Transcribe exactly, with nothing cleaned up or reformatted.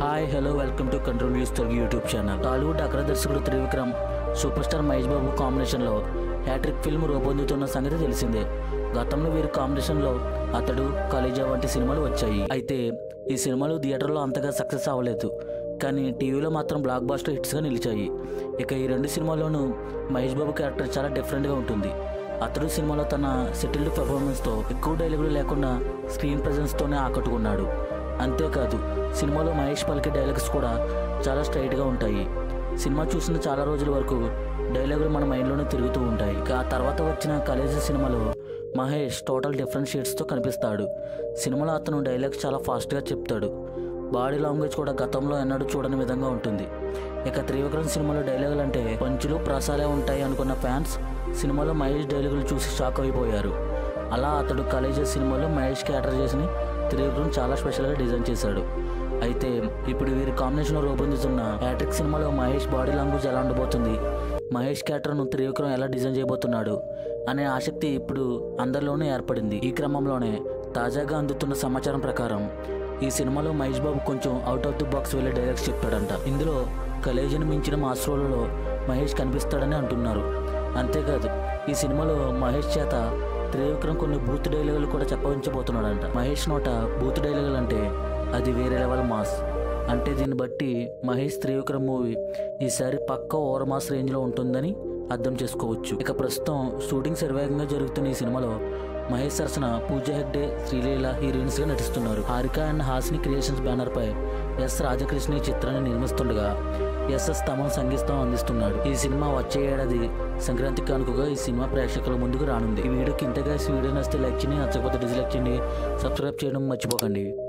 Hi hello welcome to control news Telugu YouTube channel. Tollywood అగ్ర దర్శకుడు Trivikram super star Mahesh Babu కాంబినేషన్లో hat trick film రూపొందుతున్న సంగతి తెలిసిందే. గతంలో వీరి కాంబినేషన్లో అతడు, కలేజా వంటి సినిమాలు వచ్చాయి. అయితే ఈ సినిమాలు థియేటర్లో అంతగా సక్సెస్ అవ్వలేదు, కానీ టీవీలో మాత్రం బ్లాక్ బాస్టర్ హిట్స్గా నిలిచాయి. ఇక ఈ రెండు సినిమాల్లోనూ మహేష్ బాబు క్యారెక్టర్ చాలా డిఫరెంట్గా ఉంటుంది. అతడు సినిమాలో తన సెటిల్డ్ పెర్ఫార్మెన్స్తో ఎక్కువ డైలాగులు లేకుండా స్క్రీన్ ప్రెజెన్స్తోనే ఆకట్టుకున్నాడు. అంతేకాదు సినిమాలో మహేష్ పలికే డైలాగ్స్ కూడా చాలా స్ట్రైట్గా ఉంటాయి. సినిమా చూసిన చాలా రోజుల వరకు డైలాగులు మన మైండ్లోనే తిరుగుతూ ఉంటాయి. ఇక ఆ తర్వాత వచ్చిన కలేజా సినిమాలో మహేష్ టోటల్ డిఫరెంట్ షేడ్స్తో కనిపిస్తాడు. సినిమాలో అతను డైలాగ్స్ చాలా ఫాస్ట్గా చెప్తాడు. బాడీ లాంగ్వేజ్ కూడా గతంలో ఎన్నడూ చూడని విధంగా ఉంటుంది. ఇక త్రివిక్రమ్ సినిమాలో డైలాగులు అంటే పంచులు ప్రసాలే ఉంటాయి అనుకున్న ఫ్యాన్స్ సినిమాలో మహేష్ డైలాగులు చూసి షాక్ అయిపోయారు. అలా అతడు కలేజా సినిమాలో మహేష్ క్యారెక్టర్ చేసి త్రివిక్రమ్ చాలా స్పెషల్గా డిజైన్ చేశాడు. అయితే ఇప్పుడు వీరి కాంబినేషన్లో రూపొందుతున్న హ్యాట్రిక్ సినిమాలో మహేష్ బాడీ లాంగ్వేజ్ ఎలా ఉండబోతుంది, మహేష్ క్యారెక్టర్ను త్రివిక్రమ్ ఎలా డిజైన్ చేయబోతున్నాడు అనే ఆసక్తి ఇప్పుడు అందరిలోనూ ఏర్పడింది. ఈ క్రమంలోనే తాజాగా అందుతున్న సమాచారం ప్రకారం ఈ సినిమాలో మహేష్ బాబు కొంచెం అవుట్ ఆఫ్ ది బాక్స్ వెళ్ళే డైరెక్ట్ చెప్పాడంట. ఇందులో కలేజాను మించిన మాస్ రోల్లో మహేష్ కనిపిస్తాడని అంటున్నారు. అంతేకాదు ఈ సినిమాలో మహేష్ చేత త్రివిక్రమ్ కొన్ని బూత్ డైలాగులు కూడా చెప్పవించబోతున్నాడంట. మహేష్ నోట బూత్ డైలాగులు అంటే అది వేరే లెవెల్ మాస్. అంటే దీన్ని బట్టి మహేష్ త్రివిక్రమ్ మూవీ ఈసారి పక్కా ఓవర్ మాస్ రేంజ్లో ఉంటుందని అర్థం చేసుకోవచ్చు. ఇక ప్రస్తుతం షూటింగ్ శరవేగంగా జరుగుతున్న ఈ సినిమాలో మహేష్ సరసన పూజ హెగ్డే, శ్రీలీల హీరోయిన్స్గా నటిస్తున్నారు. హారిక అండ్ హాసిని క్రియేషన్స్ బ్యానర్పై ఎస్ రాజకృష్ణ ఈ చిత్రాన్ని నిర్మిస్తుండగా ఎస్ఎస్ తమన్ సంగీతం అందిస్తున్నాడు. ఈ సినిమా వచ్చే ఏడాది సంక్రాంతి కానుకగా ఈ సినిమా ప్రేక్షకుల ముందుకు రానుంది. ఈ వీడియోకి ఇంతగా వీడియో నచ్చితే లైక్ చేయండి, నచ్చకపోతే డిస్లైక్ చేయండి, సబ్స్క్రైబ్ చేయడం మర్చిపోకండి.